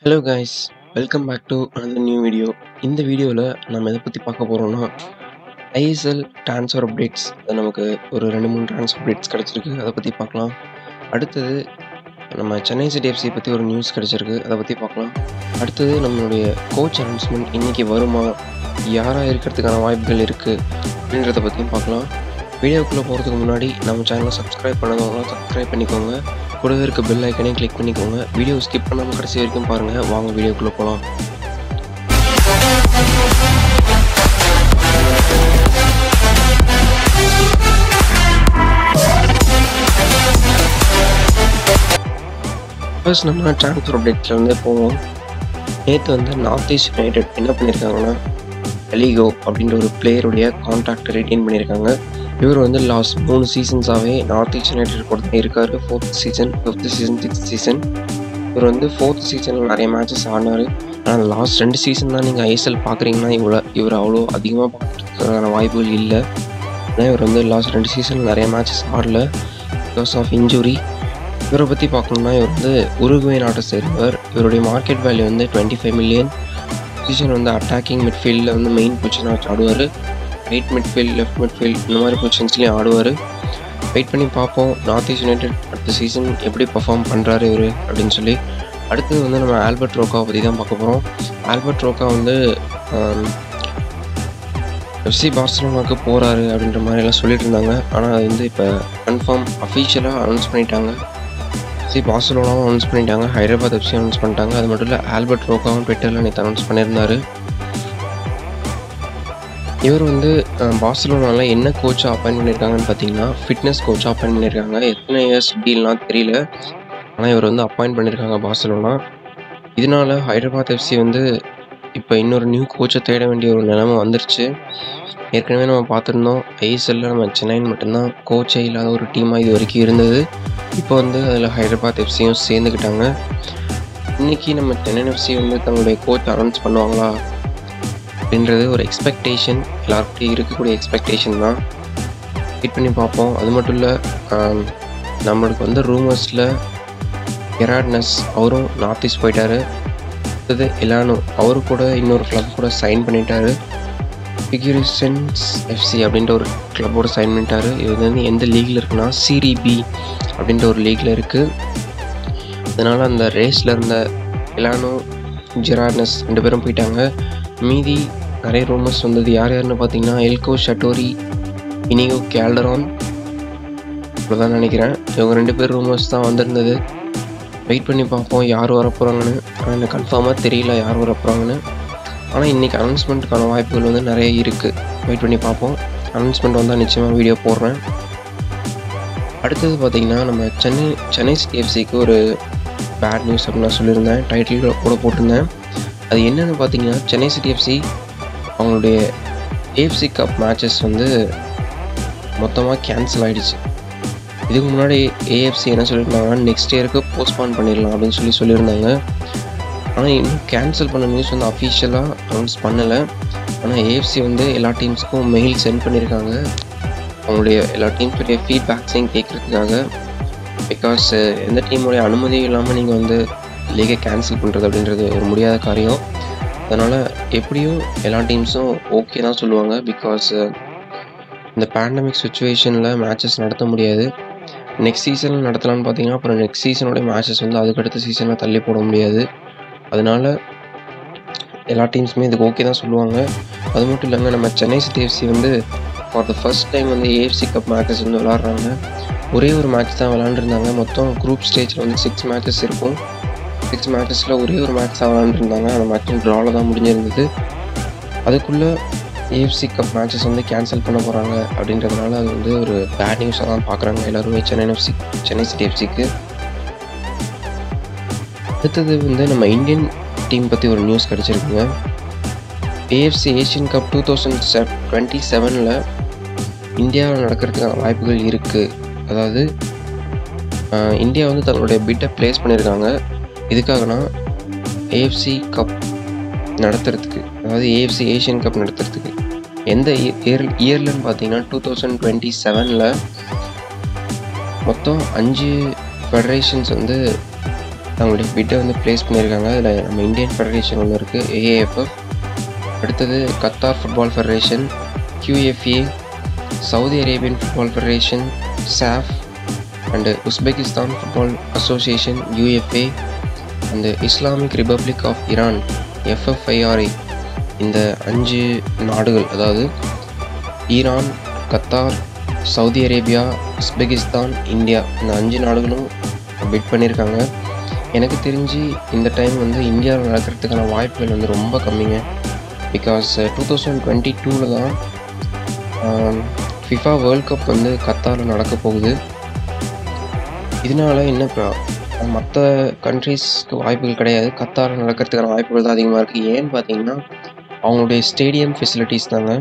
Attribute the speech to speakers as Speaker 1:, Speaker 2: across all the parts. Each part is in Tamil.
Speaker 1: Hello guys, welcome back to another new video. இந்த வீடியோவில் நம்ம எதை பற்றி பார்க்க போகிறோம்னா ஐஎஸ்எல் ட்ரான்ஸ்ஃபர் அப்டேட்ஸ். அது நமக்கு ஒரு 2-3 ட்ரான்ஸ்ஃபர் அப்டேட்ஸ் கிடச்சிருக்கு, அதை பற்றி பார்க்கலாம். அடுத்தது நம்ம சென்னை சிடிஎஃப்சி பற்றி ஒரு நியூஸ் கிடச்சிருக்கு, அதை பற்றி பார்க்கலாம். அடுத்தது நம்மளுடைய கோச் அனௌன்ஸ்மெண்ட் இன்றைக்கி வருமா, யாராக இருக்கிறதுக்கான வாய்ப்புகள் இருக்குது அப்படின்றத பற்றியும் பார்க்கலாம். வீடியோக்குள்ளே போகிறதுக்கு முன்னாடி நம்ம சேனலை சப்ஸ்கிரைப் பண்ணாதவங்களாம் சப்ஸ்கிரைப் பண்ணிக்கோங்க. கூடவே இருக்க பெல் ஐக்கனையும் கிளிக் பண்ணிக்கோங்க. வீடியோ ஸ்கிப் பண்ணாமல் கடைசி வரைக்கும் பாருங்கள். வாங்க வீடியோக்குள்ளே போகலாம். ஃபர்ஸ்ட் நம்ம ட்ரான்ஸ்ஃபர் அப்டேட்லேருந்தே போவோம். நேற்று நார்த் ஈஸ்ட் யுனைடெட் என்ன பண்ணியிருக்காங்கன்னா அலிகோ அப்படின்ற ஒரு பிளேயருடைய கான்ட்ராக்டை ரிட்டைன் பண்ணியிருக்காங்க. இவர் லாஸ்ட் 3 சீசன்ஸாகவே நார்த் ஈஸ்ட் யுனைடெட் கூட தான் இருக்கார். 4th season, 5th season, 6th season. இவர் 4th சீசனில் நிறைய மேட்சஸ் ஆடினார். ஆனால் லாஸ்ட் 2 சீசன் தான் நீங்கள் ஐஎஸ்எல் பார்க்குறீங்கன்னா இவர் அவ்வளோ அதிகமாக பார்க்குறதுக்கான வாய்ப்புகள் இல்லை. ஏன்னா இவர் லாஸ்ட் 2 சீசனில் நிறைய மேட்சஸ் ஆடல பிகாஸ் ஆஃப் இன்ஜுரி. இவரை பற்றி பார்க்கணுன்னா இவர் உருகுவே நாட்டை சேர்ந்தவர். இவருடைய market value 25 million. Position attacking மிட்ஃபீல்டில் மெயின் பொசிஷனாக வச்சு ஆடுவார். ரைட் மிட்ஃபீல்ட், லெஃப்ட் மிட்ஃபீல்ட் இந்த மாதிரி பொசிஷன்ஸ்லேயும் ஆடுவார். வெயிட் பண்ணி பார்ப்போம் நார்த் ஈஸ்ட் யுனைடெட் அடுத்த சீசன் எப்படி பர்ஃபார்ம் பண்ணுறாரு இவர் அப்படின்னு சொல்லி. அடுத்தது நம்ம ஆல்பர்ட் ரோக்காவை பற்றி தான் பார்க்க போகிறோம். ஆல்பர்ட் ரோக்கா எஃப்சி பார்சலோனாவுக்கு போகிறாரு அப்படின்ற மாதிரிலாம் சொல்லிட்டு இருந்தாங்க. ஆனால் அது இப்போ கன்ஃபார்ம் அஃபீஷியலாக அனௌன்ஸ் பண்ணிட்டாங்க. எஃப்சி பார்சலோனாவும் அனௌன்ஸ் பண்ணிட்டாங்க, ஹைதராபாத் எஃப்சி அனௌன்ஸ் பண்ணிட்டாங்க. அது மட்டும் இல்லை ஆல்பர்ட் ரோக்காவும் ட்விட்டரில் நேற்று அனௌன்ஸ் பண்ணியிருந்தார். இவர் பார்சலோனாவில் என்ன கோச்சாக அப்பாயின்ட் பண்ணியிருக்காங்கன்னு பார்த்தீங்கன்னா ஃபிட்னஸ் கோச்சாக அப்பாயின்ட் பண்ணியிருக்காங்க. எத்தனை இயர்ஸ் டீல்லாம் தெரியல, ஆனால் இவர் அப்பாயின்ட் பண்ணியிருக்காங்க பார்சலோனா. இதனால ஹைதராபாத் எஃப்சி இப்போ இன்னொரு நியூ கோச்சை தேட வேண்டிய ஒரு நிலைமை வந்துருச்சு. ஏற்கனவே நம்ம பார்த்துருந்தோம் ஐஎஸ்எல்ல நம்ம சென்னைன்னு மட்டும்தான் கோச்சே இல்லாத ஒரு டீமாக இது வரைக்கும் இருந்தது. இப்போ அதில் ஹைதராபாத் எஃப்சியும் சேர்ந்துக்கிட்டாங்க. இன்றைக்கி நம்ம சென்னை எஃப்சி தங்களுடைய கோச் அனௌன்ஸ் பண்ணுவாங்களா அப்படின்றது ஒரு எக்ஸ்பெக்டேஷன், எல்லாருக்கிட்டையும் இருக்கக்கூடிய எக்ஸ்பெக்டேஷன் தான். வெயிட் பண்ணி பார்ப்போம். அது மட்டும் இல்லை, நம்மளுக்கு ரூமர்ஸில் கெராட்னஸ் அவரும் நார்த் ஈஸ்ட் போயிட்டார். அடுத்தது எலானோ அவரு கூட இன்னொரு கிளப் கூட சைன் பண்ணிட்டாரு. ஃபிகுரிசன்ஸ் எஃப்சி அப்படின்ற ஒரு கிளப்போட சைன் பண்ணிட்டார். இவர் எந்த லீகில் இருக்குன்னா சீரி பி அப்படின்ற ஒரு லீகில் இருக்குது. அதனால் அந்த ரேஸில் இருந்த எலானோ, ஜெராட்னஸ் 2 பேரும் போயிட்டாங்க. மீதி நிறைய ரூமர்ஸ் யாருன்னு பார்த்தீங்கன்னா எல்கோ ஷட்டோரி, இனிகோ கேல்டரான் இவ்வளோதான் நினைக்கிறேன். இவங்க 2 பேர் ரூமர்ஸ் தான் வந்திருந்தது. வெயிட் பண்ணி பார்ப்போம் யார் வரப்போகிறாங்கன்னு. ஆனால் எனக்கு கன்ஃபார்மாக தெரியல யார் வரப்போகிறாங்கன்னு. ஆனால் இன்றைக்கி அனௌன்ஸ்மெண்ட்டுக்கான வாய்ப்புகள் நிறைய இருக்குது. வெயிட் பண்ணி பார்ப்போம். அனௌன்ஸ்மெண்ட் வந்தால் நிச்சயமாக வீடியோ போடுறேன். அடுத்தது பார்த்திங்கன்னா நம்ம சென்னை சிடிஎஃப்சிக்கு ஒரு பேட் நியூஸ் அப்படின்னு நான் சொல்லியிருந்தேன், டைட்டில் கூட போட்டிருந்தேன். அது என்னென்னு பார்த்தீங்கன்னா சென்னை சிடிஎஃப்சி அவங்களுடைய ஏஎஃப்சி கப் மேட்சஸ் மொத்தமாக கேன்சல் ஆகிடுச்சு. இதுக்கு முன்னாடி ஏஎஃப்சி என்ன சொல்லியிருந்தாங்கன்னா நெக்ஸ்ட் இயருக்கு போஸ்ட்பான் பண்ணிடலாம் அப்படின்னு சொல்லியிருந்தாங்க. ஆனால் இன்னும் கேன்சல் பண்ண நியூஸ் அஃபீஷியலாக அனௌன்ஸ் பண்ணலை. ஆனால் ஏஎஃப்சி எல்லா டீம்ஸ்க்கும் மெயில் சென்ட் பண்ணியிருக்காங்க அவங்களுடைய எல்லா டீம்ஸுடைய ஃபீட்பேக்ஸையும் கேட்குறதுக்காக. பிகாஸ் எந்த டீமுடைய அனுமதியும் இல்லாமல் நீங்கள் லீகை கேன்சல் பண்ணுறது அப்படின்றது ஒரு முடியாத காரியம். அதனால் எப்படியும் எல்லா டீம்ஸும் ஓகே தான் சொல்லுவாங்க. பிகாஸ் இந்த பேண்டமிக் சுச்சுவேஷனில் மேட்சஸ் நடத்த முடியாது. நெக்ஸ்ட் சீசனில் நடத்தலான்னு பார்த்தீங்கன்னா அப்புறம் நெக்ஸ்ட் சீசனோடைய மேட்சஸ் அதுக்கடுத்த சீசனில் தள்ளி போட முடியாது. அதனால் எல்லா டீம்ஸுமே இதுக்கு ஓகே தான் சொல்லுவாங்க. அது மட்டும் இல்லைங்க, நம்ம Chennai city FC for the first time AFC cup matches விளாட்றாங்க. ஒரே ஒரு மேட்ச் தான் விளாண்டுருந்தாங்க. மொத்தம் குரூப் ஸ்டேஜில் 6 மேட்சஸ் இருக்கும். 6 மேட்சஸில் ஒரே ஒரு மேட்ச் தான் விளாண்டுருந்தாங்க. அந்த மேட்சும் ட்ராவில் தான் முடிஞ்சிருந்தது. அதுக்குள்ளே ஏஎஃப்சி கப் மேட்சஸ் கேன்சல் பண்ண போகிறாங்க அப்படின்றதுனால அது ஒரு பேட் நியூஸாக தான் பார்க்குறாங்க எல்லாருமே சென்னை சிடிஎஃப்சிக்கு. அடுத்தது நம்ம இந்தியன் டீம் பற்றி ஒரு நியூஸ் கிடச்சிருக்குங்க. ஏஎஃப்சி ஏஷியன் கப் 2027 இந்தியாவில் நடக்கிறதுக்கான வாய்ப்புகள் இருக்குது. அதாவது இந்தியா தங்களுடைய பிட்டை ப்ளேஸ் பண்ணியிருக்காங்க. இதுக்காகனா ஏஎஃப்சி கப் நடத்துறதுக்கு, அதாவது ஏஎஃப்சி ஏஷியன் கப் நடத்துறதுக்கு எந்த இயர்லன்னு பார்த்தீங்கன்னா 2027 மொத்தம் 5 ஃபெடரேஷன்ஸ் அவங்களுடைய பிட்டை வந்து ப்ளேஸ் பண்ணியிருக்காங்க. அதில் நம்ம இந்தியன் ஃபெடரேஷன் ஒன்று இருக்குது, ஏஏஎஃப்எஃப். அடுத்தது Qatar football federation, QFA, Saudi Arabian football federation, SAFF, and Uzbekistan football association, UFA, and Islamic republic of Iran, FFIRA. இந்த 5 நாடுகள், அதாவது Iran, Qatar, Saudi Arabia, Uzbekistan, India, இந்த 5 நாடுகளும் பிட் பண்ணியிருக்காங்க. எனக்கு தெரிஞ்சு இந்த டைம் வந்து இந்தியாவில் நடக்கிறதுக்கான வாய்ப்புகள் வந்து ரொம்ப கம்மிங்க. பிகாஸ் 2022 தான் ஃபிஃபா வேர்ல்ட் கப் வந்து கத்தாரில் நடக்க போகுது. இதனால் என்ன மற்ற கண்ட்ரீஸ்க்கு வாய்ப்புகள் கிடையாது, கத்தாரில் நடக்கிறதுக்கான வாய்ப்புகள் தான் அதிகமாக இருக்குது. ஏன்னு பார்த்தீங்கன்னா அவங்களுடைய ஸ்டேடியம் ஃபெசிலிட்டிஸ் தாங்க.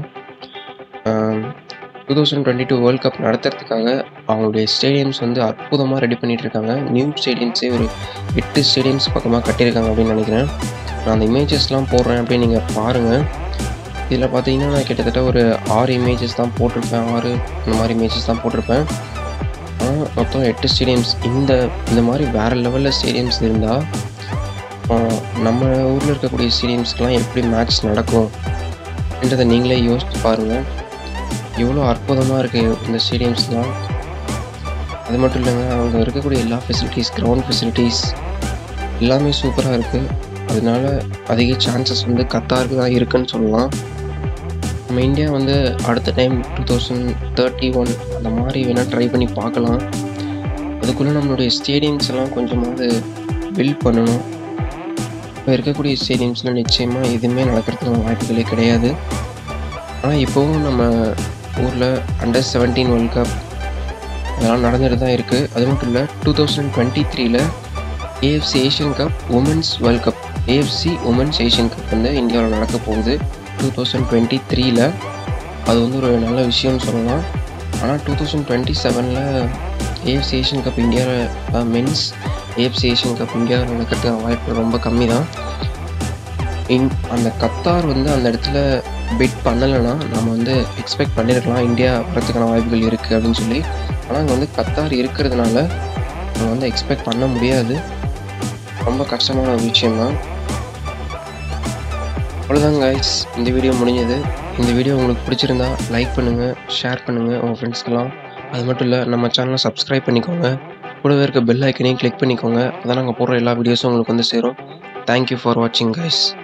Speaker 1: 2022 வேர்ல்ட் கப் நடத்துறதுக்காக அவங்களுடைய ஸ்டேடியம்ஸ் வந்து அற்புதமாக ரெடி பண்ணிகிட்ருக்காங்க. நியூ ஸ்டேடியம்ஸே ஒரு 8 ஸ்டேடியம்ஸ் பக்கமாக கட்டியிருக்காங்க அப்படின்னு நினைக்கிறேன். நான் அந்த இமேஜஸ்லாம் போடுறேன் அப்படின்னு நீங்கள் பாருங்கள். இதில் பார்த்தீங்கன்னா நான் கிட்டத்தட்ட ஒரு 6 இமேஜஸ் தான் போட்டிருப்பேன், 6 இந்த மாதிரி இமேஜஸ் தான் போட்டிருப்பேன். ஆனால் மொத்தம் 8 ஸ்டேடியம்ஸ். இந்த மாதிரி வேறு லெவலில் ஸ்டேடியம்ஸ் இருந்தால் நம்ம ஊரில் இருக்கக்கூடிய ஸ்டேடியம்ஸ்க்கெலாம் எப்படி மேட்ச் நடக்கும் அப்படின்றத நீங்களே யோசிச்சு பாருங்கள். எவ்வளோ அற்புதமாக இருக்குது இந்த ஸ்டேடியம்ஸ்லாம். அது மட்டும் இல்லைங்க, அங்கே இருக்கக்கூடிய எல்லா ஃபெசிலிட்டிஸ், கிரவுண்ட் ஃபெசிலிட்டிஸ் எல்லாமே சூப்பராக இருக்குது. அதனால அதிக சான்சஸ் வந்து கத்தாருக்கு தான் இருக்குதுன்னு சொல்லலாம். நம்ம இந்தியா வந்து அடுத்த டைம் 2031 அந்த மாதிரி வேணால் ட்ரை பண்ணி பார்க்கலாம். அதுக்குள்ளே நம்மளுடைய ஸ்டேடியம்ஸ் எல்லாம் கொஞ்சமாவது பில்ட் பண்ணணும். இப்போ இருக்கக்கூடிய ஸ்டேடியம்ஸில் நிச்சயமாக எதுவுமே நடக்கிறதுக்கு வாய்ப்புகளே கிடையாது. ஆனால் இப்போவும் நம்ம ஊரில் Under 17 வேர்ல்ட் கப் அதெல்லாம் நடந்துட்டு தான் இருக்குது. அது மட்டும் இல்லை, 2023 AFC Asian cup women's world cup, AFC women's Asian cup வந்து இந்தியாவில் நடக்க போகுது 2023. அது வந்து ஒரு நல்ல விஷயம்னு சொல்லலாம். ஆனால் 2027 AFC ஏஷியன் கப் இந்தியாவில் மென்ஸ் AFC ஏஷியன் கப் இந்தியாவில் நடக்கிறதுக்கு வாய்ப்பு ரொம்ப கம்மி தான். அந்த கத்தார் வந்து அந்த இடத்துல பிட் பண்ணலைன்னா நம்ம வந்து எக்ஸ்பெக்ட் பண்ணியிருக்கலாம் இந்தியா வரத்துக்கான வாய்ப்புகள் இருக்குது அப்படின்னு சொல்லி. ஆனால் அங்கே வந்து கத்தார் இருக்கிறதுனால நம்ம வந்து எக்ஸ்பெக்ட் பண்ண முடியாது. ரொம்ப கஷ்டமான ஒரு விஷயம்தான். அவ்வளோதாங்க கைஸ், இந்த வீடியோ முடிஞ்சது. இந்த வீடியோ உங்களுக்கு பிடிச்சிருந்தா லைக் பண்ணுங்கள், ஷேர் பண்ணுங்கள் உங்கள் ஃப்ரெண்ட்ஸ்க்கெல்லாம். அது மட்டும் இல்லை, நம்ம சேனலை சப்ஸ்கிரைப் பண்ணிக்கோங்க. கூடவே இருக்க பெல் ஐக்கனையும் கிளிக் பண்ணிக்கோங்க. அதான் நாங்கள் போடுற எல்லா வீடியோஸும் உங்களுக்கு வந்து சேரும். தேங்க்யூ ஃபார் வாட்சிங் கைஸ்.